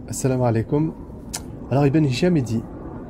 Assalamu alaikum. Alors Ibn Hisham il dit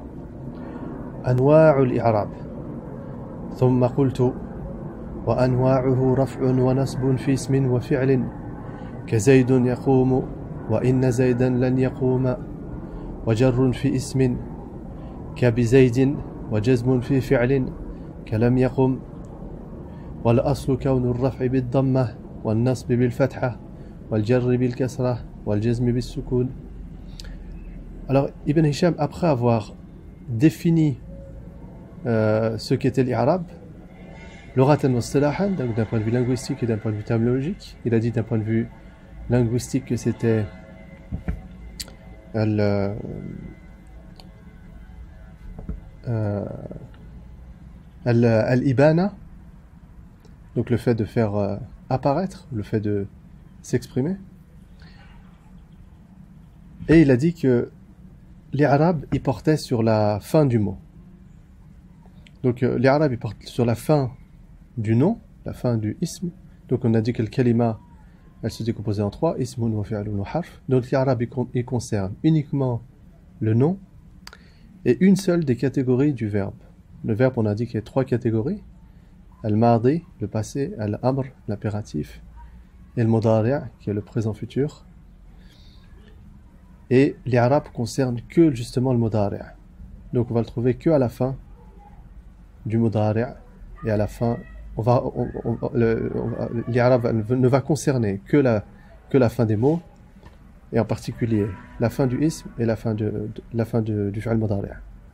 أنواع الإعراب ثم قلت وأنواعه رفع ونصب في اسم وفعل كزيد يقوم وإن زيدا لن يقوم وجر في اسم كبزيد وجزم في فعل كلم يقم والأصل كون الرفع بالضمة والنصب بالفتحة والجر بالكسرة والجزم بالسكون. Alors Ibn Hisham, après avoir défini ce qu'était l'Irab, l'oratan wa istilahan, donc d'un point de vue linguistique et d'un point de vue terminologique, il a dit d'un point de vue linguistique que c'était al-ibana, donc le fait de faire apparaître, le fait de s'exprimer. Et il a dit que l'Irab, il portait sur la fin du mot. Donc l'Irab, il porte sur la fin du nom, la fin du ism. Donc on a dit que le kalima, elle se décomposait en trois, ismun wa fi'lun wa harf. Donc l'Irab, il concerne uniquement le nom et une seule des catégories du verbe. Le verbe, on a dit qu'il y a trois catégories. Al-madi, le passé, al-amr, l'impératif, et le mudari', qui est le présent futur. Et l'Irab concerne que justement le mudari'. Donc on va le trouver que à la fin du mudari', et à la fin, l'Irab ne va concerner que la fin des mots, et en particulier la fin du ism et la fin du fi'l mudari'.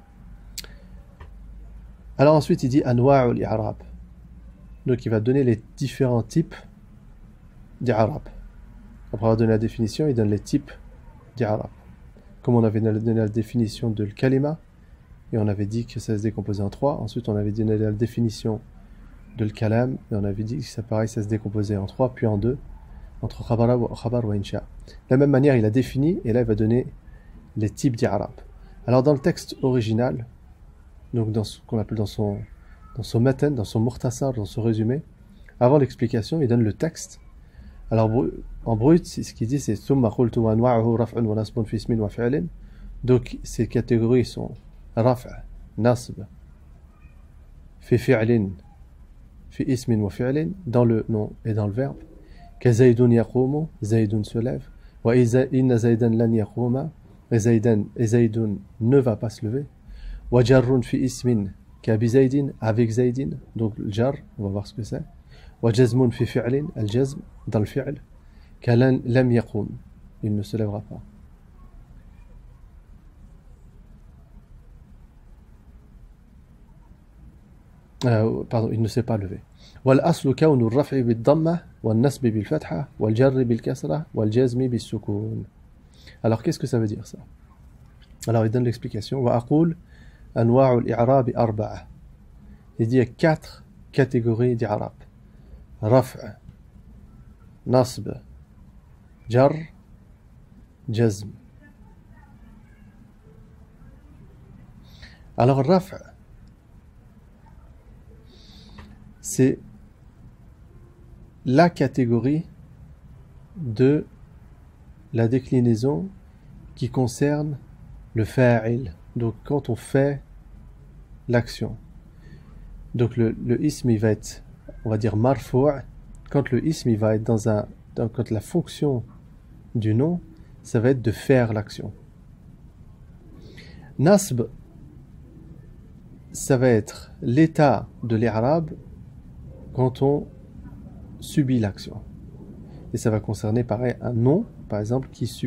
Alors ensuite il dit anwa'u l'Irab. Donc il va donner les différents types d'Irab. Après avoir donné la définition, il donne les types d'Irab. Comme on avait donné la définition de kalima, et on avait dit que ça se décomposait en trois. Ensuite, on avait donné la définition de kalam, et on avait dit que ça, pareil, ça se décomposait en trois, puis en deux, entre khabar wa insha. De la même manière, il a défini, et là, il va donner les types d'Irab. Alors, dans le texte original, donc dans ce qu'on appelle dans son matan, dans son mukhtasar, dans son résumé, avant l'explication, il donne le texte. Alors, en brut, ce qu'il dit, c'est ثم قلت وأنواعه رفع ونصب في اسم وفعل. Donc, ces catégories sont رفع, nasb, في فعل, في اسم وفعل, dans le nom et dans le verbe. كزيد يقوم, زيد se lève. وإن زيدا لن يقوم, et زيد ne va pas se lever. وجر في اسم كبزيد, avec زيد, donc le jar, on va voir ce que c'est. وجزم في فعل, الجزم dans le fi'l, كلن لم يقوم, il ne se lèvera pas. Pardon, il ne s'est pas levé. والأصل كون الرفع بالضمة والنصب بالفتحة والجر بالكسرة والجزم بالسكون. Alors qu'est-ce que ça veut dire ça? Alors il donne l'explication. وأقول أنواع الإعراب أربعة. Il dit il y a quatre catégories d'Irab. رفع, نصب, جر, جزم. Alors رفع, c'est la catégorie de la déclinaison qui concerne le fa'il. Donc quand on fait l'action. Donc le ism il va être, on va dire marfou', quand le ism il va être quand la fonction du nom, ça va être de faire l'action. Nasb, ça va être l'état de l'Irab quand on subit l'action. Et ça va concerner pareil un nom, par exemple,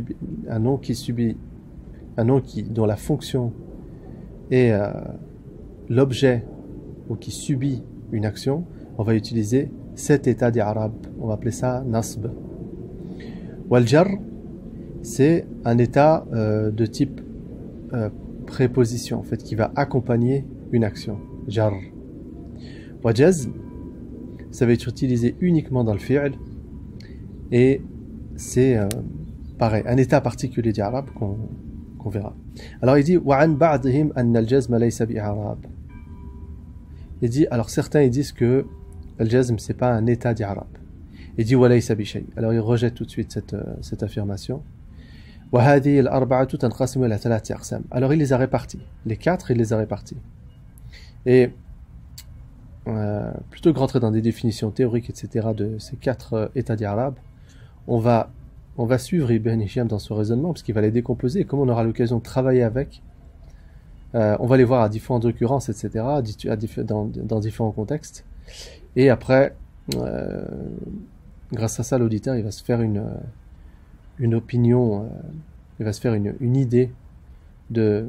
dont la fonction est l'objet ou qui subit une action. On va utiliser cet état d'Irab. On va appeler ça nasb. Wal-jar, c'est un état de type préposition, en fait, qui va accompagner une action. Jar. Wajazm, ça va être utilisé uniquement dans le fi'l. Et c'est pareil, un état particulier d'Irab qu'on verra. Alors il dit وَعَنْ بَعْضِهِمْ أَنَّ الْجَزْمَ لَيْسَ بِإِعْرَابٍ. Il dit, alors certains ils disent que al-jazm c'est pas un état d'Irab. Il dit وَلَيْسَ بِشَيْءٍ. Alors il rejette tout de suite cette affirmation. وهذه الأربعة تنقسم إلى 3 أقسام. Alors il les a répartis. Les 4, il les a répartis. Et plutôt que rentrer dans des définitions théoriques, etc. de ces 4 états d'Arabe, on va suivre Ibn Hisham dans ce raisonnement, parce qu'il va les décomposer, et comme on aura l'occasion de travailler avec, on va les voir à différentes occurrences, etc., dans différents contextes. Et après, grâce à ça, l'auditeur, il va se faire une opinion, il va se faire une idée de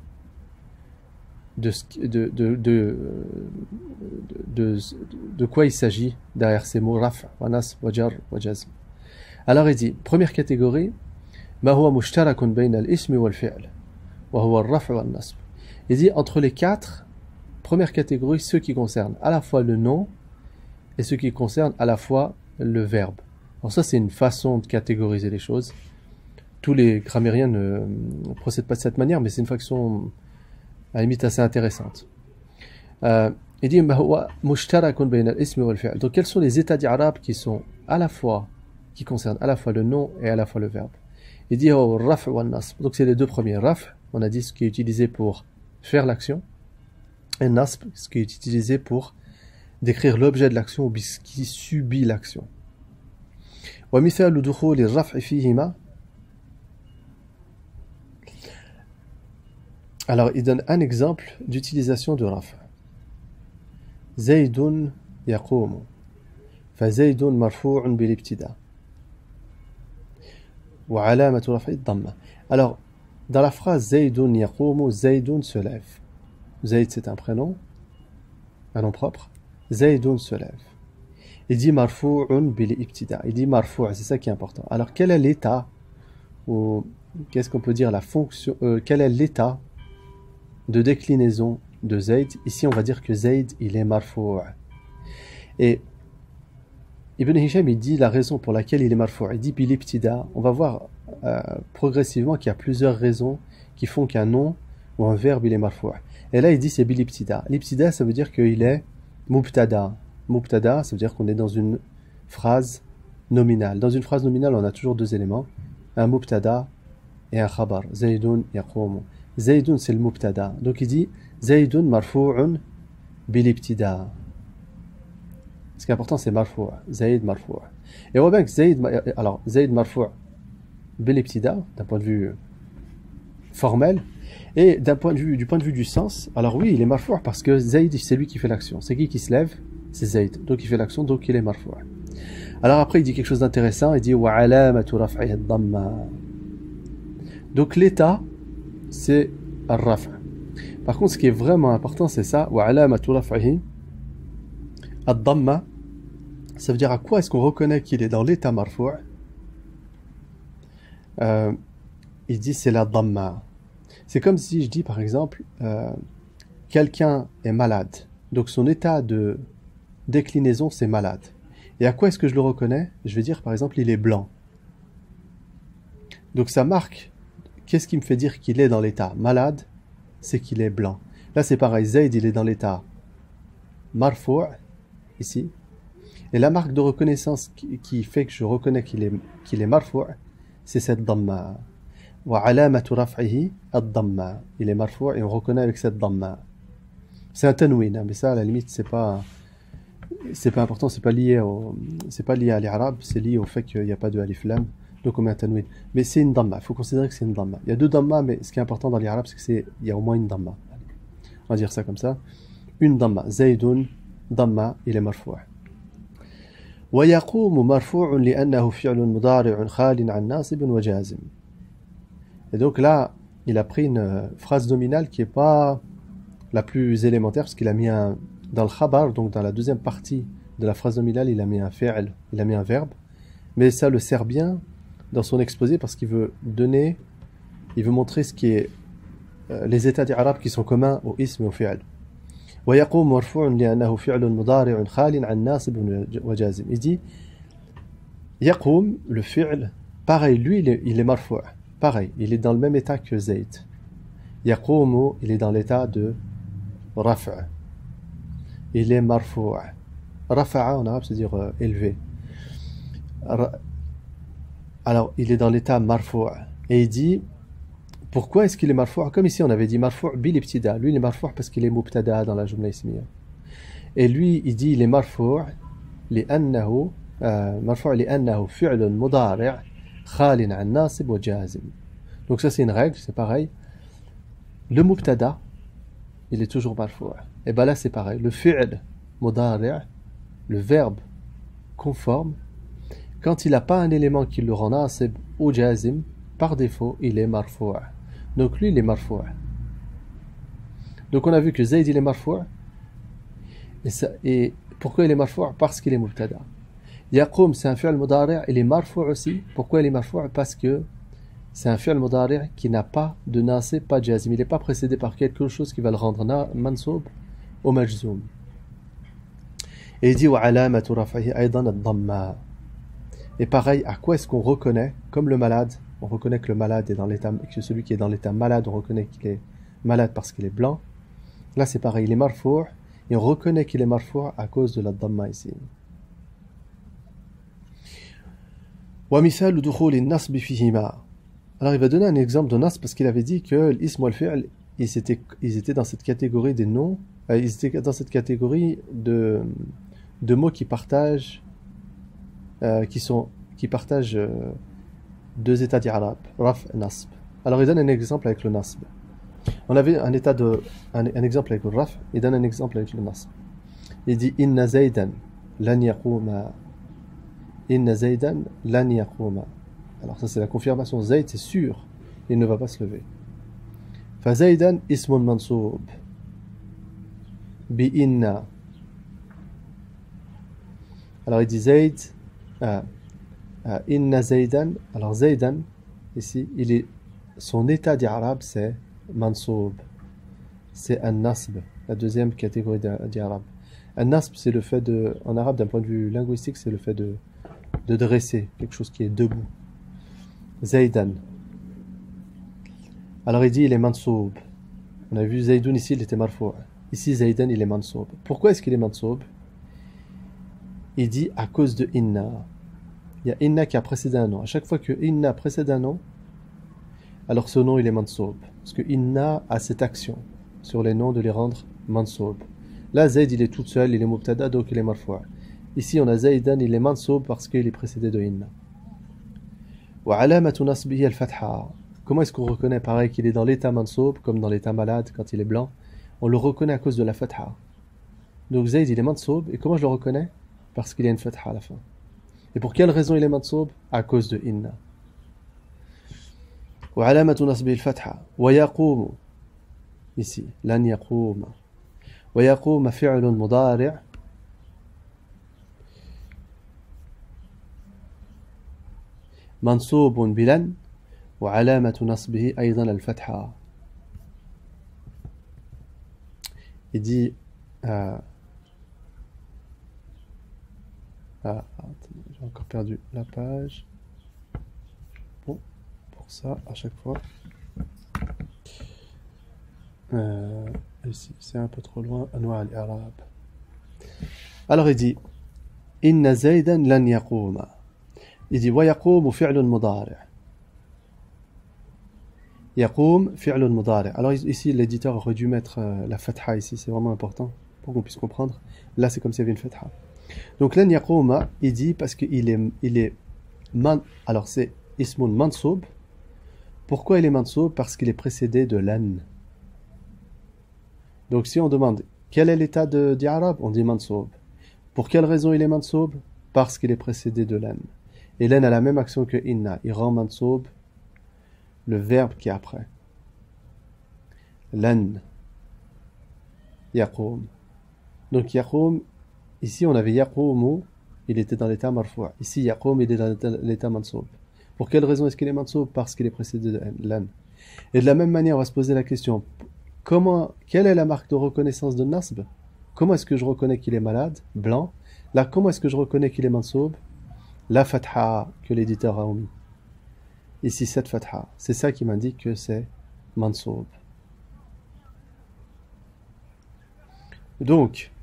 quoi il s'agit derrière ces mots raf, wa nasb, wa jar, wa jazm. Alors il dit, première catégorie, ma huwa mushtarakun bayna al-ismi wal fi'l, wa huwa ar-raf' wa an-nasb. Il dit, entre les 4, première catégorie, ceux qui concernent à la fois le nom et ceux qui concernent à la fois le verbe. Alors ça, c'est une façon de catégoriser les choses. Tous les grammairiens ne procèdent pas de cette manière, mais c'est une façon à la limite assez intéressante. Il dit, donc quels sont les états d'Arabe qui concernent à la fois le nom et à la fois le verbe? Il dit, donc c'est les 2 premiers. Raf, on a dit ce qui est utilisé pour faire l'action, et nasb, ce qui est utilisé pour décrire l'objet de l'action ou ce qui subit l'action. ومثال دخول الرفع فيهما. Alors, il donne un exemple d'utilisation de raf'. زيد يقوم فزيد مرفوع بالابتداء وعلامة رفعه الضمة. Alors, dans la phrase زيد يقوم, زيد se lève. Zayd, c'est un prénom, un nom propre. زيد se lève. Il dit marfu'un bil ibtida. Il dit marfu', c'est ça qui est important. Alors quel est l'état, ou qu'est-ce qu'on peut dire la fonction, quel est l'état de déclinaison de Zayd? Ici on va dire que Zayd il est marfu'. Et Ibn Hisham il dit la raison pour laquelle il est marfu'. Il dit bil ibtida. On va voir progressivement qu'il y a plusieurs raisons qui font qu'un nom ou un verbe il est marfu'. Et là il dit c'est bil ibtida. L'ibtida ça veut dire qu'il est mubtada. Mubtada, ça veut dire qu'on est dans une phrase nominale. Dans une phrase nominale, on a toujours 2 éléments, un mubtada et un khabar. Zaydun yaqum. Zaydun, c'est le mubtada. Donc il dit Zaydun marfu'un bil ibtida. Ce qui est important, c'est marfu'. Zayd marfu'. Et on voit bien que Zayd marfu' bil ibtida, d'un point de vue formel, et du point de vue du sens, alors oui, il est marfu' parce que Zayd, c'est lui qui fait l'action. C'est qui se lève? C'est Zayd, donc il fait l'action, donc il est marfu'. Alors après il dit quelque chose d'intéressant, il dit wa alamatu raf'ihi ad-damma. Donc l'état c'est ar-raf'. Par contre ce qui est vraiment important c'est ça, wa alamatu raf'ihi ad-damma. Ça veut dire à quoi est-ce qu'on reconnaît qu'il est dans l'état marfu'? Il dit c'est la damma. C'est comme si je dis par exemple quelqu'un est malade, donc son état de déclinaison c'est malade. Et à quoi est-ce que je le reconnais? Je vais dire par exemple il est blanc. Donc ça marque, qu'est-ce qui me fait dire qu'il est dans l'état malade? C'est qu'il est blanc. Là c'est pareil, Zayd il est dans l'état marfu' ici. Et la marque de reconnaissance qui fait que je reconnais qu'il est marfu', c'est cette damma. Wa alamatu raf'ihi ad-damma. Il est marfu' et on reconnaît avec cette damma. C'est un tanwin, hein, mais ça à la limite c'est pas important, c'est pas lié à l'Arabe, c'est lié au fait qu'il n'y a pas de alif lam, donc on met un tanwin. Mais c'est une damma, il faut considérer que c'est une damma. Il y a 2 damma, mais ce qui est important dans l'Arabe, c'est qu'il y a au moins une damma. On va dire ça comme ça. Une damma. Zaydun, damma, il est marfu'. ويقوم مرفوع لأنه فعل مضارع خال عن ناصب وجازم. Et donc là, il a pris une phrase nominale qui n'est pas la plus élémentaire, parce qu'il a mis dans le khabar, donc dans la deuxième partie de la phrase nominale, il a mis un fi'l, il a mis un verbe, mais ça le sert bien dans son exposé parce qu'il veut montrer ce qui est les états d'Arabe qui sont communs au ism et au fi'l. ويقوم مرفوع لأنه فعل مضارع خال عن ناصب وجازم. Il dit يقوم, le fi'l, pareil, lui il est marfu', pareil, il est dans le même état que Zayd. يقوم, il est dans l'état de raf'. Il est marfu'. Rafa'a en arabe, c'est-à-dire élevé. Alors, il est dans l'état marfu'. Et il dit, pourquoi est-ce qu'il est marfou'? Comme ici on avait dit marfou' bil ibtida. Lui il est marfou' parce qu'il est mubtada dans la jumla ismiya. Et lui il dit il est marfou' لأنه مرفوع لأنه فعل مضارع خال عن ناصب وجازم. Donc ça c'est une règle, c'est pareil. Le mubtada, il est toujours marfou'. Et ben là c'est pareil. Le fi'l mudari', le verbe conforme, quand il n'a pas un élément qui le rend nasib ou jazim, par défaut il est marfou'. Donc lui il est marfou'. Donc on a vu que Zayd il est marfou'. Et pourquoi il est marfou'? Parce qu'il est mubtada. Yaqoum, c'est un fi'l mudari', il est marfou' aussi. Pourquoi il est marfou'? Parce que c'est un fi'l mudari' qui n'a pas de nasib, pas de jazim. Il n'est pas précédé par quelque chose qui va le rendre mansoub ou majzoum. Et il dit wa alamatu raf'ihi aydan ad-damma. Et pareil, à quoi est-ce qu'on reconnaît? Comme le malade, on reconnaît que le malade est dans l'état, que celui qui est dans l'état malade, on reconnaît qu'il est malade parce qu'il est blanc. Là c'est pareil, il est marfou'. Et on reconnaît qu'il est marfou' à cause de la dhamma ici. ومثال دخول النصب فيهما. Alors il va donner un exemple de nasb parce qu'il avait dit que l'ism ou le fi'l, ils étaient dans cette catégorie des noms, ils étaient dans cette catégorie de mots qui partagent deux états d'irab, raf et nasb. Alors il donne un exemple avec le nasb. On avait un exemple avec le raf, il donne un exemple avec le nasb. Il dit inna zaydan lan yaquma. Inna zaydan lan yaquma. Alors ça c'est la confirmation. Zayd c'est sûr, il ne va pas se lever. Fa zaydan ismun mansoub bi inna. Alors il dit Zayd inna zaydan. Alors zaydan ici, son état d'irab c'est mansoub. C'est un nasb, la deuxième catégorie d'irab. Un nasb c'est le fait de, en arabe d'un point de vue linguistique, c'est le fait de dresser quelque chose qui est debout. Zaydan. Alors il dit il est mansoub. On a vu Zaydoun ici, il était marfou'. Ici Zaydan il est mansoub. Pourquoi est-ce qu'il est mansoub? Il dit à cause de inna. Il y a inna qui a précédé un nom. À chaque fois que inna précède un nom, alors ce nom il est mansoub. Parce que inna a cette action sur les noms de les rendre mansoub. Là Zayd il est tout seul, il est mubtada donc il est marfou'. Ici on a Zaydan, il est mansoub parce qu'il est précédé de inna. Wa alamatu nasbihi al-fatha. Comment est-ce qu'on reconnaît pareil qu'il est dans l'état mansoub comme dans l'état malade quand il est blanc? On le reconnaît à cause de la fatha. Donc Zayd il est mansoub et comment je le reconnais? Parce qu'il y a une fatha à la fin. Et pour quelle raison il est mansoub? À cause de inna. Wa alamatu nasbihi al-fatha. Wa yaqumu. Ici, lan yaquma. Wa yaquma fi'lun mudari'. منصوب بلن وعلامة نصبه أيضا الفتحة. Il dit j'ai encore perdu la page. Bon, pour ça à chaque fois ici c'est un peu trop loin. أنواع الإعراب. Alors il dit إن زيدا لن يقوم. Il dit ويقوم فعل مضارع. يقوم فعل مضارع. Alors ici l'éditeur aurait dû mettre la fatha ici, c'est vraiment important pour qu'on puisse comprendre. Là c'est comme s'il y avait une fatha. Donc lan yaquma, il dit parce qu'il est alors c'est ismun mansoub. Pourquoi il est mansoub? Parce qu'il est précédé de lan. Donc si on demande quel est l'état d'Arab, on dit mansoub. Pour quelle raison il est mansoub? Parce qu'il est précédé de lan. Et lan a la même action que inna. Il rend mansoub le verbe qui est après. Lan. Yaqoum. Donc yaqoum, ici on avait yaqoumu, il était dans l'état marfou'. Ici yaqoum, il est dans l'état mansoub. Pour quelle raison est-ce qu'il est mansoub? Parce qu'il est précédé de lan. Et de la même manière, on va se poser la question, quelle est la marque de reconnaissance de nasb? Comment est-ce que je reconnais qu'il est malade, blanc? Là, comment est-ce que je reconnais qu'il est mansoub? La fatha que l'éditeur a omis. Ici, cette fatha. C'est ça qui m'indique que c'est mansoub. Donc,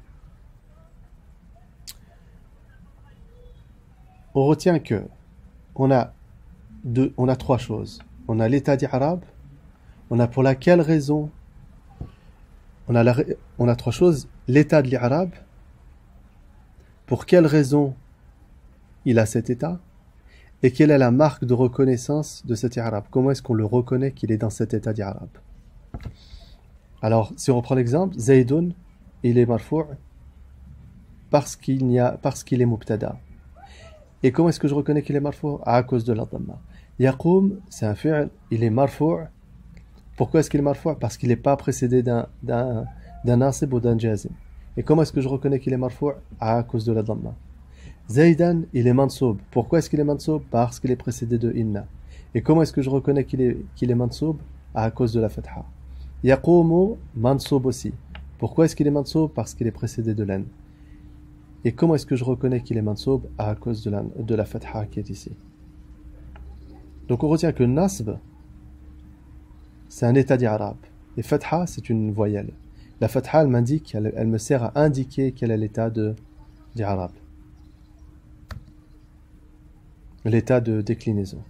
on retient que on a trois choses. on a l'état d'Irab, on a pour laquelle raison, on a trois choses, l'état de l'Irab, pour quelle raison il a cet état, et quelle est la marque de reconnaissance de cet I'rab. Comment est-ce qu'on le reconnaît qu'il est dans cet état d'I'rab? Alors, si on reprend l'exemple, Zaydun, il est marfou' parce qu'il est mubtada. Et comment est-ce que je reconnais qu'il est marfou'? À cause de la dhamma. Yaqoum, c'est un fi'l, il est marfou'. Pourquoi est-ce qu'il est marfou'? Parce qu'il n'est pas précédé d'un nasib ou d'un jazim. Et comment est-ce que je reconnais qu'il est marfou'? À cause de la dhamma. Zaydan, il est mansoub. Pourquoi est-ce qu'il est mansoub? Parce qu'il est précédé de inna. Et comment est-ce que je reconnais qu'il est mansoub? À cause de la fatha. Yaqoumu, mansoub aussi. Pourquoi est-ce qu'il est mansoub? Parce qu'il est précédé de lan. Et comment est-ce que je reconnais qu'il est mansoub? À cause de la fatha qui est ici. Donc on retient que nasb, c'est un état d'Irab. Et fatha, c'est une voyelle. La fatha, elle m'indique, elle me sert à indiquer quel est l'état d'Irab. L'état de déclinaison.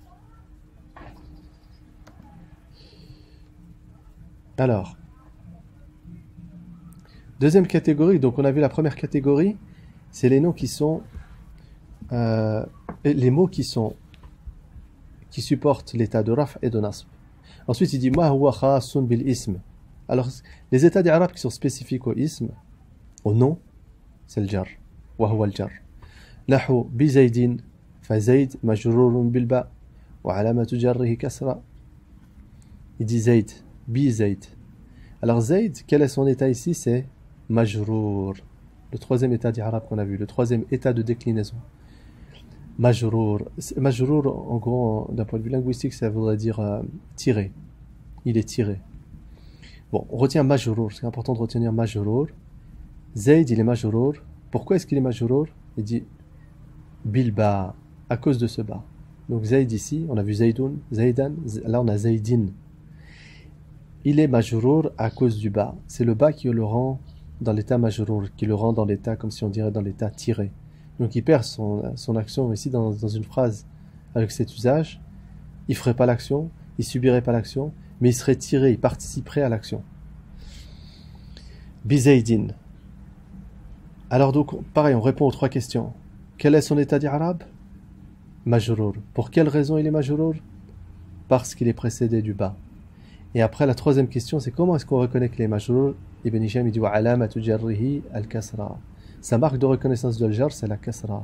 Alors, deuxième catégorie, donc on a vu la première catégorie, c'est les noms qui sont, les mots qui supportent l'état de raf et de nasb. Ensuite, il dit ma huwa khasun bil ism. Alors, les états d'Irab qui sont spécifiques au ism, au nom, c'est le jar. Wa huwa al jar. Nahu bi zaydin. فزيد مجرور بالباء وعلامة جره كسرة. Il dit Zayd, bi Zayd. Alors Zayd, quel est son état ici? C'est majrour. Le troisième état d'Irab qu'on a vu, le troisième état de déclinaison. Majrour. Majrour, en gros, d'un point de vue linguistique, ça voudrait dire tiré. Il est tiré. Bon, on retient majrour. C'est important de retenir majrour. Zayd, il est majrour. Pourquoi est-ce qu'il est majrour? Il dit bilba. À cause de ce bas. Donc Zayd ici, on a vu Zaydun, Zaydan, là on a Zaydin. Il est majrour à cause du bas. C'est le bas qui le rend dans l'état majrour, qui le rend dans l'état, comme si on dirait dans l'état tiré. Donc il perd son action ici dans une phrase avec cet usage. Il ferait pas l'action, il subirait pas l'action, mais il serait tiré, il participerait à l'action. Bizaydin. Alors donc, pareil, on répond aux trois questions. Quel est son état d'Irab? Majrour. Pour quelle raison il est majrour? Parce qu'il est précédé du bas. Et après, la troisième question, c'est comment est-ce qu'on reconnaît qu'il est majrour? Ibn Hisham, il dit wa alamatu jarrihi al-kasra. Sa marque de reconnaissance de al-jar, c'est la kasra.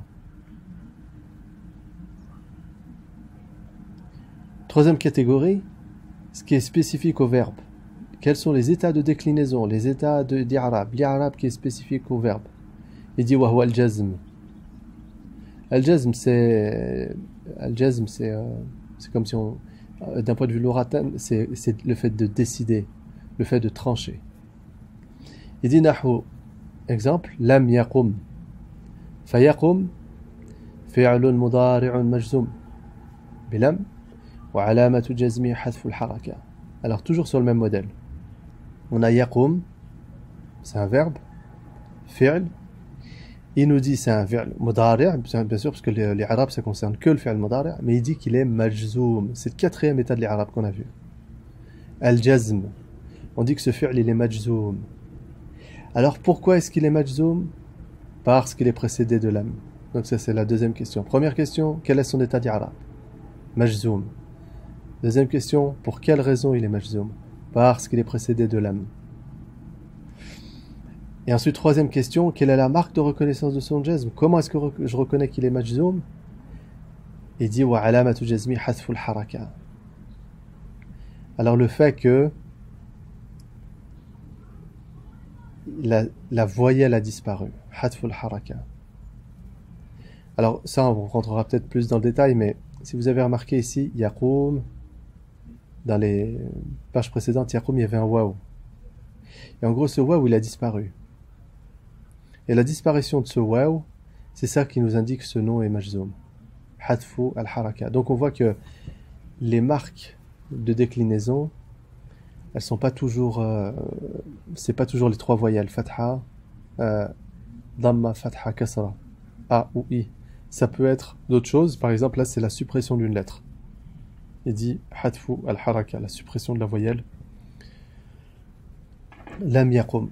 Troisième catégorie, ce qui est spécifique au verbe. Quels sont les états de déclinaison, les états d'Irab? L'Irab qui est spécifique au verbe. Il dit wa huwa al-jazm. Al-jazm, c'est comme si on, d'un point de vue loratin, c'est le fait de décider, le fait de trancher. Il dit nahu, exemple, lam yaqum. Fayaqum, fi'lun mudari'un majzum. Bilam, wa alamatu jazmi hadfu al-haraka. Alors, toujours sur le même modèle. On a yaqum, c'est un verbe, fi'l. Il nous dit c'est un fi'l mudari', bien sûr, parce que les arabes ça concerne que le fi'l mudari', mais il dit qu'il est majzoum. C'est le quatrième état de l'arabe qu'on a vu. Al-jazm. On dit que ce fi'l il est majzoum. Alors pourquoi est-ce qu'il est majzoum? Parce qu'il est précédé de lam. Donc ça c'est la deuxième question. Première question, quel est son état d'arabe? Majzoum. Deuxième question, pour quelle raison il est majzoum? Parce qu'il est précédé de lam. Et ensuite, troisième question, quelle est la marque de reconnaissance de son jazm? Comment est-ce que je reconnais qu'il est majzoum? Il dit wa alamatu jazmi hadfu al-haraka. Alors le fait que la voyelle a disparu, hadfu al-haraka. Alors ça, on rentrera peut-être plus dans le détail, mais si vous avez remarqué ici, yaqoum, dans les pages précédentes, yaqoum, il y avait un waouh. Et en gros, ce waouh, il a disparu. Et la disparition de ce waouh, c'est ça qui nous indique que ce nom est majzoum. Hadfu al-haraka. Donc on voit que les marques de déclinaison, elles sont pas toujours, c'est pas toujours les trois voyelles. Fatha, dhamma, fatha, kasra, a ou i. Ça peut être d'autres choses. Par exemple, là, c'est la suppression d'une lettre. il dit hadfu al-haraka, la suppression de la voyelle. Lam yaqum.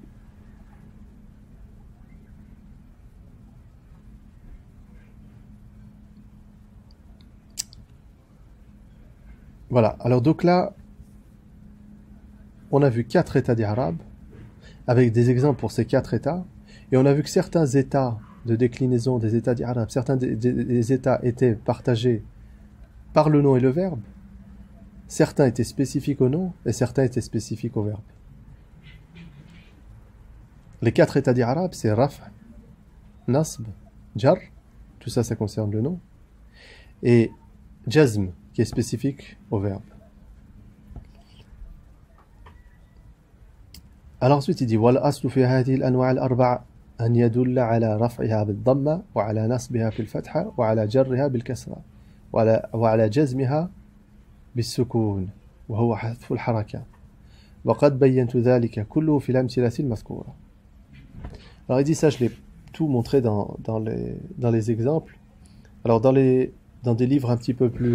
Voilà, alors donc là, on a vu 4 états d'Arab, avec des exemples pour ces 4 états, et on a vu que certains états de déclinaison des états d'Arab, certains des états étaient partagés par le nom et le verbe, certains étaient spécifiques au nom, et certains étaient spécifiques au verbe. Les 4 états d'Arab, c'est Raf', Nasb, Jar, tout ça, ça concerne le nom, et Jazm, qui est spécifique au verbe. Alors ensuite il dit وَالْأَصْلُ فِي هَذِهِ الْأَنْوَاعِ الْأَرْبَعِ أَنْ يَدُلَّ عَلَى رَفْعِهَا بِالضَّمَّةِ وعلى نصبها بالفتحة وعلى جرها بالكسرة وعلى جزمها بالسكون وهو حذف الحركة وقد بينت ذلك كله في الأمثلة المذكورة. Alors il dit ça, je l'ai tout montré dans les exemples. Alors dans des livres un petit peu plus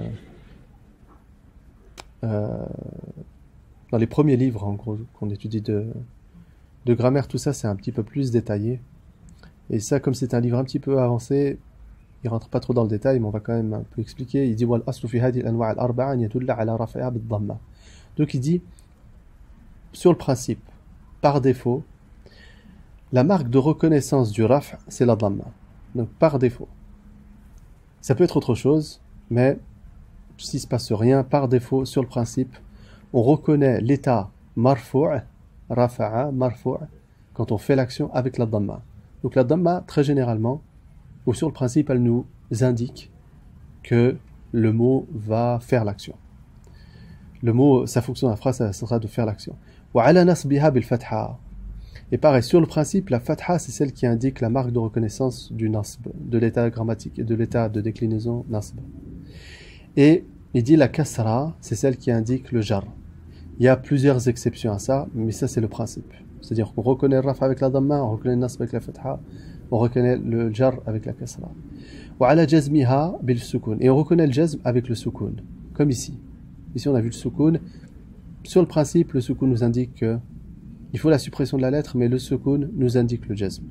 dans les premiers livres en gros qu'on étudie de grammaire, tout ça c'est un petit peu plus détaillé, et ça, comme c'est un livre un petit peu avancé, il rentre pas trop dans le détail, mais on va quand même un peu expliquer. Il dit wal aslu fi hadhihi al-anwa' al-arba'a an yadulla ala raf'iha bid-damma. Donc il dit, sur le principe, par défaut, la marque de reconnaissance du raf' c'est la damma. Donc par défaut. Ça peut être autre chose, mais s'il ne se passe rien, par défaut, sur le principe, on reconnaît l'état marfou', rafa'a, marfou', quand on fait l'action avec la damma. Donc la damma, très généralement, ou sur le principe, elle nous indique que le mot va faire l'action. Le mot, sa fonction de la phrase, ça sera de faire l'action. وَعَلَى نَصْبِهَا بِالْفَتْحَةِ. Et pareil, sur le principe, la fatha, c'est celle qui indique la marque de reconnaissance du nasb, de l'état grammatique et de l'état de déclinaison nasb. Et il dit la kasra, c'est celle qui indique le jar. Il y a plusieurs exceptions à ça, mais ça c'est le principe. C'est-à-dire qu'on reconnaît le raf avec la damma, on reconnaît le nasb avec la fatha, on reconnaît le jar avec la kasra. وَعَلَى جَزْمِهَا بِالسُّكُونِ. Et on reconnaît le jazm avec le soukoun, comme ici. Ici on a vu le soukoun. Sur le principe, le soukoun nous indique que il faut la suppression de la lettre, mais le soukoun nous indique le jazm.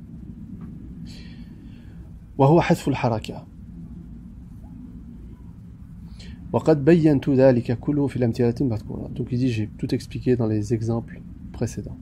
وهو حذف الحركة. وقد بينت ذلك كله في الأمثلة المذكورة. Donc il dit, j'ai tout expliqué dans les exemples précédents.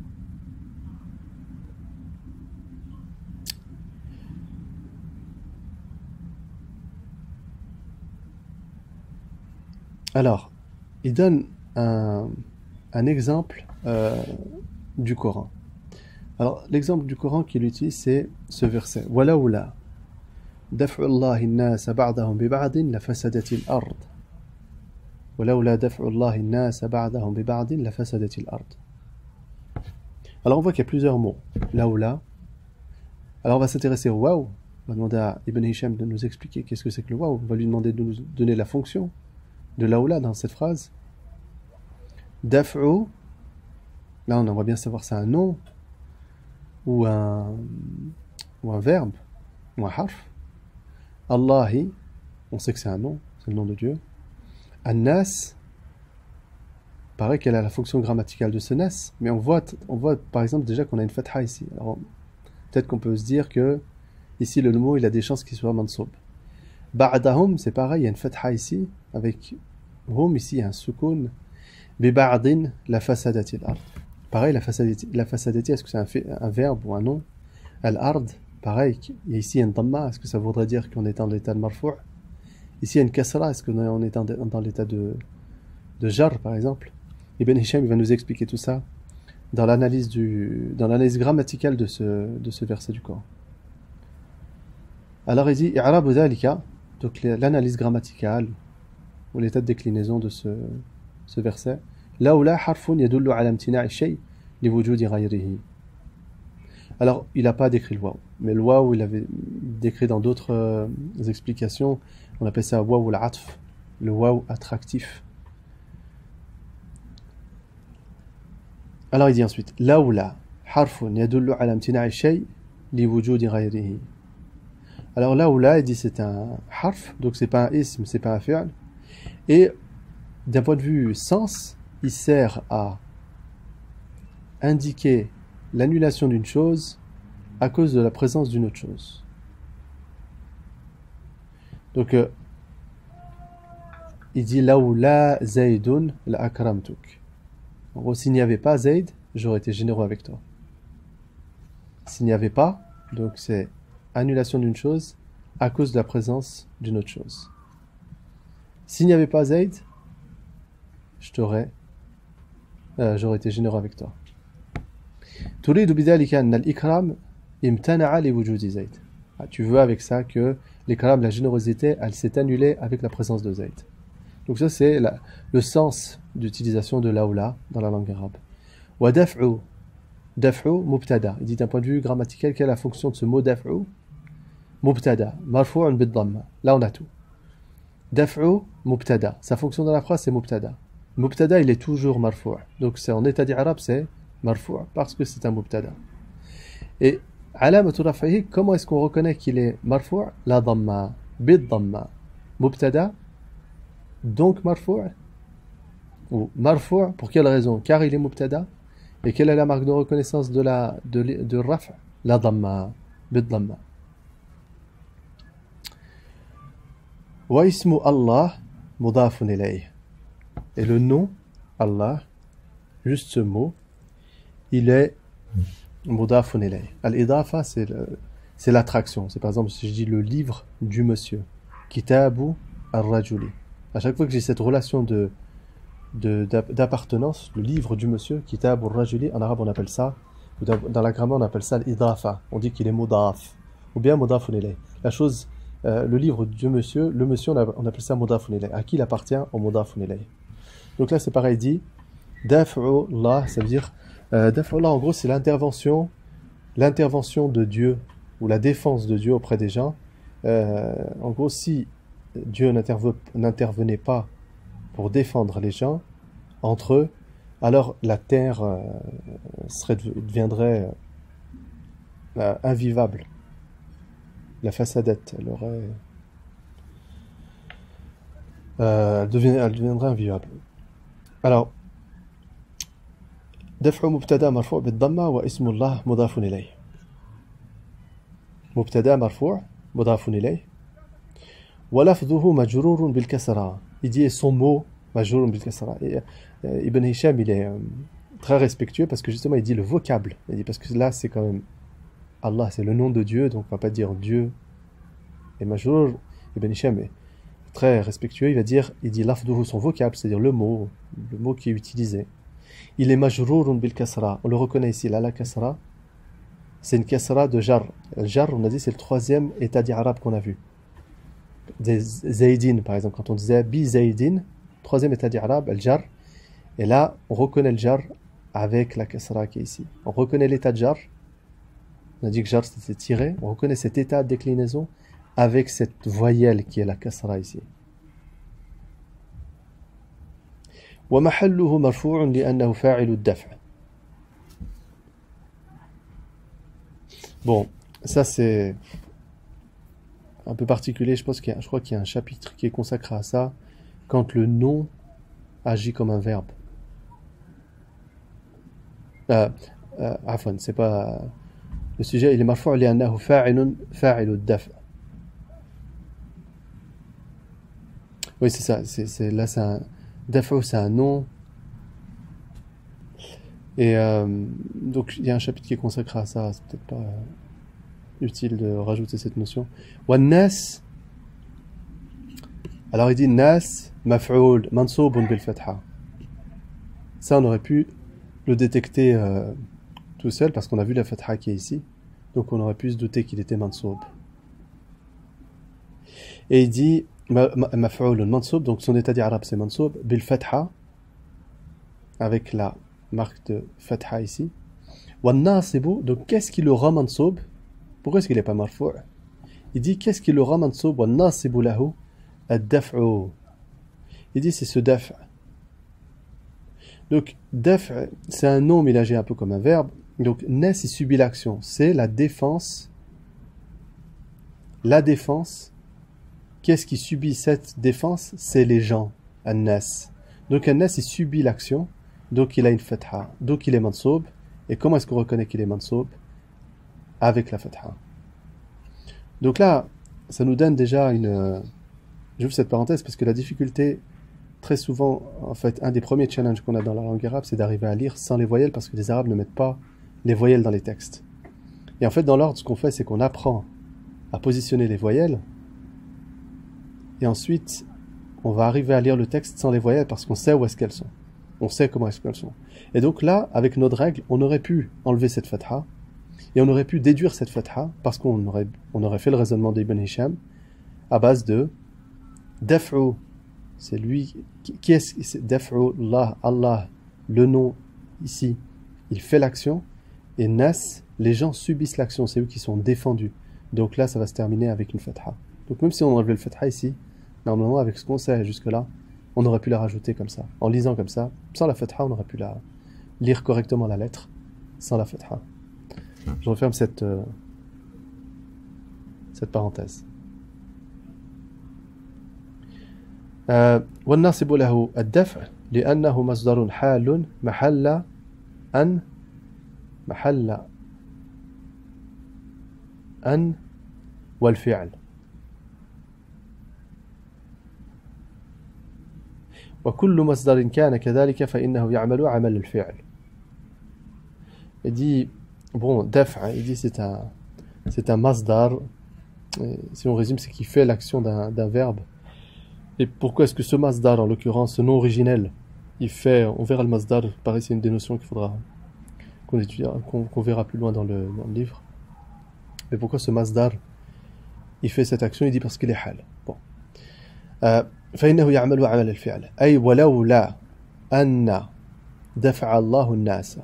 Alors, il donne un exemple du Coran. Alors, l'exemple du Coran qu'il utilise, c'est ce verset. وَلَوْلَا دَفْعُ اللَّهِ النَّاسَ بَعْضَهُمْ بِبَعْضٍ لَفَسَدَتِ الْأَرْضِ وَلَوْلَا دَفْعُ اللَّهِ النَّاسَ بَعْضَهُمْ بِبَعْضٍ لَفَسَدَتِ الْأَرْضِ. Alors, on voit qu'il y a plusieurs mots. Laoula. Alors, on va s'intéresser au waouh. On va demander à Ibn Hisham de nous expliquer qu'est-ce que c'est que le waouh. On va lui demander de nous donner la fonction de laoula dans cette phrase. Daf'u. Là, on aimerait bien savoir si c'est un nom ou un verbe ou un harf. Allahi, on sait que c'est un nom, c'est le nom de Dieu. An-nas, pareil qu'elle a la fonction grammaticale de ce nas, mais on voit par exemple déjà qu'on a une fatha ici. Alors peut-être qu'on peut se dire que ici le mot il a des chances qu'il soit mansoub. Ba'dahum, c'est pareil, il y a une fatha ici, avec hum ici, il y a un soukoun. Bi ba'din la fasadati al-ard. Pareil, la fasadati, est-ce que c'est un verbe ou un nom? Al-ard, pareil, ici il y a une damma, est-ce que ça voudrait dire qu'on est dans l'état de marfou'? Ici il y a une kasra, est-ce qu'on est dans l'état de jar par exemple? Ibn Hisham il va nous expliquer tout ça dans l'analyse grammaticale de ce verset du Coran. Alors il dit i'rabu dhalika, donc l'analyse grammaticale ou l'état de déclinaison de ce verset. Laoula harfun yadullu ala imtina'i shay li wujudi ghayrihi. Alors il n'a pas décrit le waouh, mais le waouh il avait décrit dans d'autres explications, on appelle ça waouh al-atf, le waouh attractif. Alors il dit ensuite laoula harfun yadullu ala imtina'i shay li wujudi ghayrihi. Alors laoula il dit c'est un harf, donc c'est pas un ism, c'est pas un fi'l, Et d'un point de vue sens, il sert à indiquer l'annulation d'une chose à cause de la présence d'une autre chose. Donc, il dit Laoula Zaydun la akramtuk. En gros, s'il n'y avait pas Zayd, j'aurais été généreux avec toi. S'il n'y avait pas, donc c'est annulation d'une chose à cause de la présence d'une autre chose. S'il n'y avait pas Zayd, j'aurais été généreux avec toi. تريد بذلك أن الإكرام امتنع لوجود زيد. Tu veux avec ça que l'ikram, la générosité, elle s'est annulée avec la présence de Zayd. Donc ça c'est le sens d'utilisation de laoula dans la langue arabe. Wa daf'u. Daf'u mubtada. Il dit d'un point de vue grammatical quelle est la fonction de ce mot daf'u? Mubtada. Marfu'un bid-dhamma. Là on a tout. Daf'u mubtada. Sa fonction dans la phrase c'est mubtada. Mubtada il est toujours marfu'. Donc c'est en état d'arabe c'est marfu' parce que c'est un mubtada. Et alamatu raf'ihi, comment est-ce qu'on reconnaît qu'il est marfu'? La dhamma. Bid-dhamma. Mubtada. Donc marfu' ou marfu' pour quelle raison? Car il est mubtada. Et quelle est la marque de reconnaissance de raf'? La dhamma. Bid-dhamma. Wa ismu Allah mudafun ilayh. Et le nom Allah, juste ce mot, il est mudafun ilayh. Al-idafa c'est l'attraction. C'est par exemple si je dis le livre du monsieur. Kitabu ar-rajuli. À chaque fois que j'ai cette relation d'appartenance, le livre du monsieur, Kitabu ar-rajuli, en arabe on appelle ça, ou dans la grammaire on appelle ça l'idafa. On dit qu'il est mudaf. Ou bien mudafun ilayh. La chose, le livre du monsieur, le monsieur on appelle ça mudafun ilayh. À qui il appartient? Au mudafun ilayh. Donc là c'est pareil dit. Daf'u Allah, ça veut dire daf'u Allah en gros c'est l'intervention de Dieu ou la défense de Dieu auprès des gens. En gros si Dieu n'intervenait pas pour défendre les gens entre eux, alors la terre deviendrait invivable. La façadette, elle deviendrait invivable. Alors, دفع مبتدا مرفوع بالضمة واسم الله مضاف إليه. مبتدا مرفوع مضاف إليه ولفظه مجرور بالكسرة. Il dit son mot مجرور بالكسرة. Ibn Hisham il est très respectueux parce que justement il dit le vocable. Il dit parce que là c'est quand même Allah, c'est le nom de Dieu, donc on va pas dire Dieu. Et majrur, Ibn Hisham est très respectueux, il dit lafduhu, son vocable, c'est-à-dire le mot qui est utilisé. Il est majrourun bil kasra. On le reconnaît ici, là la kasra, c'est une kasra de jar. Le jar, on a dit, c'est le troisième état d'arabe qu'on a vu. Des zaydin, par exemple, quand on disait bi zaydin, troisième état d'arabe, le jar. Et là, on reconnaît le jar avec la kasra qui est ici. On reconnaît l'état de jar. On a dit que jar c'était tiré. On reconnaît cet état de déclinaison avec cette voyelle qui est la kasra ici. ومحله مرفوع لأنه فاعل الدفع. Bon, ça c'est un peu particulier, je crois qu'il y a un chapitre qui est consacré à ça, quand le nom agit comme un verbe. Afwan, c'est pas le sujet, il est marfou' لأنه فاعل الدفع. Oui, c'est ça, là c'est un daf'u, c'est un nom. Et donc il y a un chapitre qui est consacré à ça, c'est peut-être pas utile de rajouter cette notion. Wa nas, alors il dit nas maf'oul mansoubun bil fatha. Ça on aurait pu le détecter tout seul parce qu'on a vu la fatha qui est ici, donc on aurait pu se douter qu'il était mansoub. Et il dit maf'oul mansoub, donc son état d'arabe c'est mansoub bil fatha, avec la marque de fatha ici. Wa nasibu, donc qu'est-ce qui le rend mansoub? Pourquoi est-ce qu'il n'est pas marfou'? Il dit qu'est-ce qui le rend mansoub? Wa nasibu lahu ad-daf'u. Il dit c'est ce daf'. Donc daf' c'est un nom mélangé un peu comme un verbe. Donc nas il subit l'action, c'est la défense qu'est-ce qui subit cette défense? C'est les gens, An-Nas. Donc An-Nas, il subit l'action, donc il a une fatha, donc il est mansoub. Et comment est-ce qu'on reconnaît qu'il est mansoub? Avec la fatha. Donc là, ça nous donne déjà une... J'ouvre cette parenthèse parce que la difficulté, très souvent, en fait, un des premiers challenges qu'on a dans la langue arabe, c'est d'arriver à lire sans les voyelles parce que les Arabes ne mettent pas les voyelles dans les textes. Et en fait, dans l'ordre, ce qu'on fait, c'est qu'on apprend à positionner les voyelles et ensuite, on va arriver à lire le texte sans les voyelles parce qu'on sait où est-ce qu'elles sont. On sait comment est-ce qu'elles sont. Et donc là, avec notre règle, on aurait pu enlever cette fatha et on aurait pu déduire cette fatha parce qu'on aurait fait le raisonnement d'Ibn Hisham à base de daf'u. C'est lui qui est daf'u Allah, Allah, le nom ici, il fait l'action et nas, les gens subissent l'action, c'est eux qui sont défendus. Donc là, ça va se terminer avec une fatha. Donc même si on enlevait le fatha ici, normalement, avec ce qu'on sait jusque-là, on aurait pu la rajouter comme ça. En lisant comme ça, sans la fatha, on aurait pu la lire correctement la lettre, sans la fatha. Je referme cette parenthèse. والناصب له الدفع لأنه مصدر حال محل أن والفعل وكل مصدر كان كذلك فإنه يعمل عمل الفعل. Il dit, bon, daf'a, il dit c'est un masdar, si on résume, c'est qu'il fait l'action d'un verbe. Et pourquoi est-ce que ce masdar, en l'occurrence, ce nom originel, il fait, on verra le masdar, pareil, c'est une des notions qu'il faudra qu'on étudiera, qu'on verra plus loin dans le livre. Mais pourquoi ce masdar, il fait cette action? Il dit parce qu'il est hal. Bon. فإنه يعمل عمل الفعل أي ولولا أن دفع الله الناس.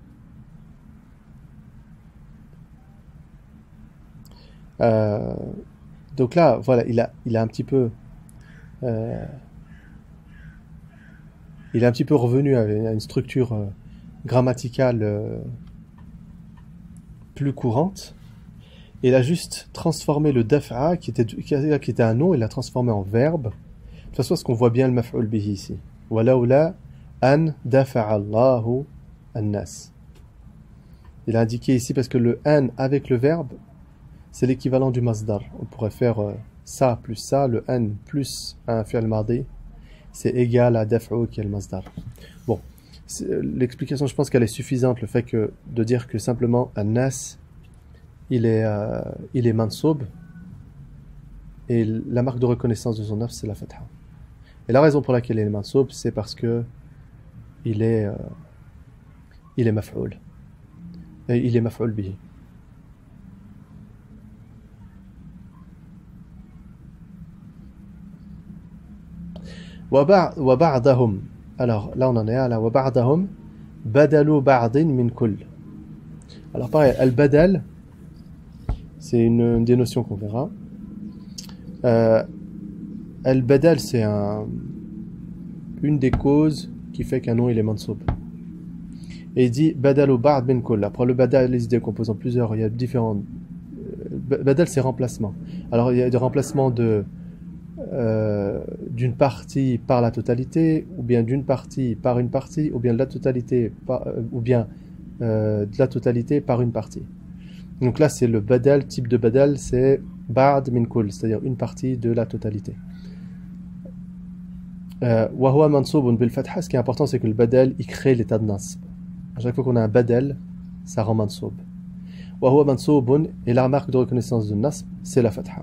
Donc là, voilà, il a un petit peu il est un petit peu revenu à une structure grammaticale plus courante. Et il a juste transformé le daf'a, qui était un nom, il l'a transformé en verbe. De toute façon, est-ce qu'on voit bien le maf'ul bihi ici? Walaoula an dafa'a Allahu an-nas. Il a indiqué ici parce que le an avec le verbe, c'est l'équivalent du masdar. On pourrait faire ça plus ça, le an plus un fi'l mardi, c'est égal à daf'u qui est le masdar. Bon, l'explication, je pense qu'elle est suffisante, le fait de dire que simplement an-nas, il est mansoub, et la marque de reconnaissance de son œuvre, c'est la fatha. Et la raison pour laquelle il est mansoub, c'est parce que il est maf'oul. Et il est maf'oul bihi. وبعضهم, alors là on en est à la وبعضهم بدل بعض من كل. Alors pareil, al-badal, c'est une des notions qu'on verra. Al-badal, c'est une des causes qui fait qu'un nom il est mansoub. Et il dit badalu ba'd min kull. Après le badal, il se décompose en plusieurs, il y a différents. Badal, c'est remplacement. Alors il y a des remplacements d'une partie par la totalité, ou bien d'une partie par une partie, ou bien de la totalité de la totalité par une partie. Donc là, c'est le badal, type de badal, c'est ba'd min kull, c'est-à-dire une partie de la totalité. Wa huwa mansoubun bil fatha. Ce qui est important, c'est que le badal, il crée l'état de nasb. À chaque fois qu'on a un badal, ça rend mansoub. Wa huwa mansoubun, et la marque de reconnaissance de nasb, c'est la fatha.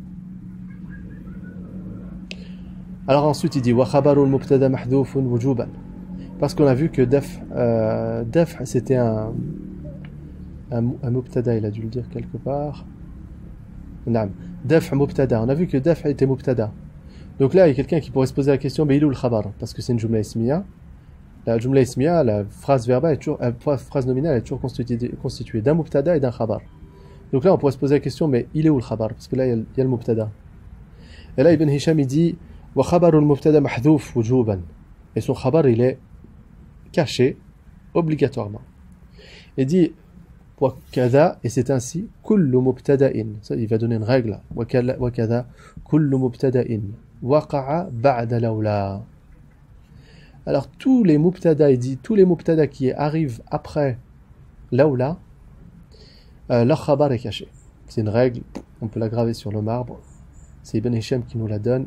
Alors ensuite, il dit wa khabarul mubtada mahdhufun wujuban. Parce qu'on a vu que daf c'était un mubtada, il a dû le dire quelque part. Naam, daf mubtada. On a vu que daf était mubtada. Donc là, il y a quelqu'un qui pourrait se poser la question, mais il est où le khabar? Parce que c'est une jumla ismiya. La jumla ismiya, la phrase verbale, phrase nominale est toujours constituée d'un mubtada et d'un khabar. Donc là, on pourrait se poser la question, mais il est où le khabar? Parce que là, il y a le mubtada. Et là, Ibn Hisham, il dit wa khabarul mubtada mahdhouf wujuban. Et son khabar, il est caché obligatoirement. Il dit وكذا, et c'est ainsi, كل مبتدأ, ça il va donner une règle, وكذا كل مبتدأ وقع بعد لولا. Alors tous les mubtada, il dit tous les mubtada qui arrivent après lawla, leur khabar est caché. C'est une règle, on peut la graver sur le marbre. C'est Ibn Hisham qui nous la donne.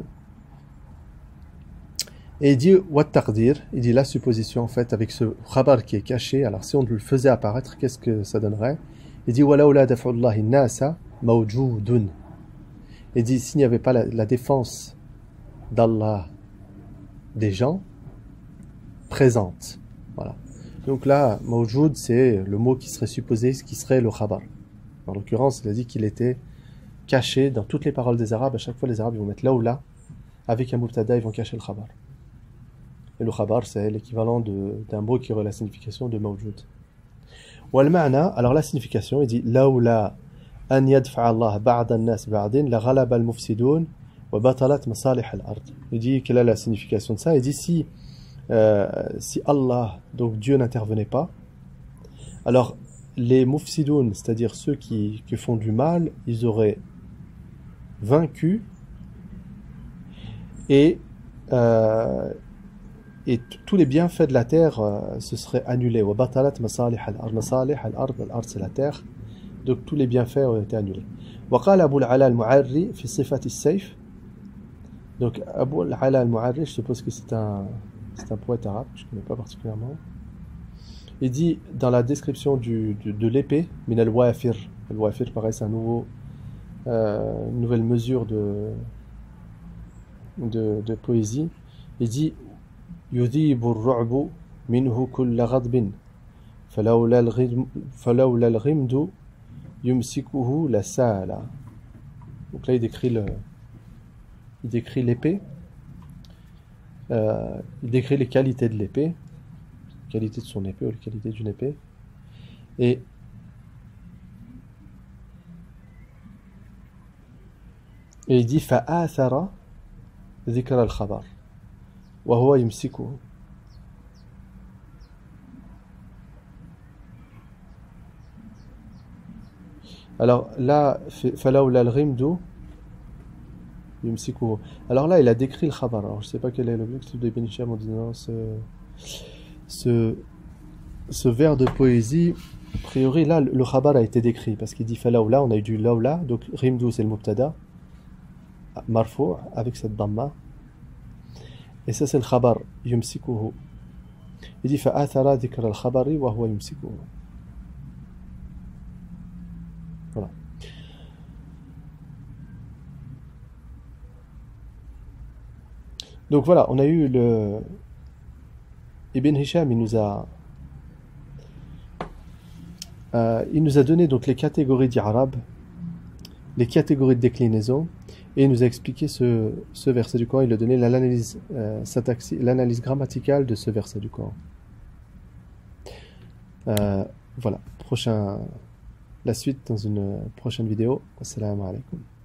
Et il dit wa taqdir, il dit la supposition en fait avec ce khabar qui est caché. Alors si on le faisait apparaître, qu'est-ce que ça donnerait? Il dit wa lawla daf'ullahi nasa mawjudun. Il dit s'il n'y avait pas la défense d'Allah des gens présente. Voilà. Donc là, mawjoud, c'est le mot qui serait supposé, ce qui serait le khabar. En l'occurrence, il a dit qu'il était caché dans toutes les paroles des Arabes. À chaque fois, les Arabes ils vont mettre là ou là. Avec un mubtada, ils vont cacher le khabar. Et le khabar, c'est l'équivalent d'un mot qui aurait la signification de mawjoud. Wal ma'na, alors la signification, il dit là ou là, an yadfa'a Allah ba'da an-nas ba'din, la ghalaba al-mufsidun, wa batalat masalih al-ard. Il dit quelle est la signification de ça? Il dit si Allah, donc Dieu n'intervenait pas, alors les mufsidoun, c'est-à-dire ceux qui font du mal, ils auraient vaincu et tous les bienfaits de la terre se seraient annulés. Wa batalat masalih al-ard. Masalih al-ard, al-ard c'est la terre, donc tous les bienfaits ont été annulés. Wa qala Abu al-Ala al-Mu'arri fi sifat as-sayf. Donc Abu al-Ala al-Mu'arri, je suppose que c'est un poète arabe, je ne connais pas particulièrement. Il dit dans la description de l'épée, min al-wafir. Al-wafir, pareil, c'est une nouvelle mesure de poésie. Il dit yudhibu ar-ru'bu minhu kulla ghadbin falawla al-ghimdu yumsikuhu la sala. Donc là il décrit l'épée. Il décrit les qualités de l'épée, les qualités de son épée ou les qualités d'une épée. Et il dit fa'athara dhikra al-khabar wa huwa yumsikuhu. Alors là, falawla al-ghimdu yumsikuhu. Alors là, il a décrit le khabar. Alors je ne sais pas quel est l'objectif de Ibn Hisham en disant ce vers de poésie. A priori, là, le khabar a été décrit parce qu'il dit falawla, on a eu du lawla, donc rimdu c'est le mubtada, marfou avec cette damma. Et ça, c'est le khabar, yumsikuhu. Il dit fa'athara dhikra al-khabari wa huwa yumsikuhu. Voilà. Donc voilà, on a eu Ibn Hisham, il nous a donné donc les catégories d'Arabes, les catégories de déclinaison, et il nous a expliqué ce verset du Coran. Il a donné l'analyse grammaticale de ce verset du Coran. Voilà, la suite dans une prochaine vidéo. Assalamu alaikum.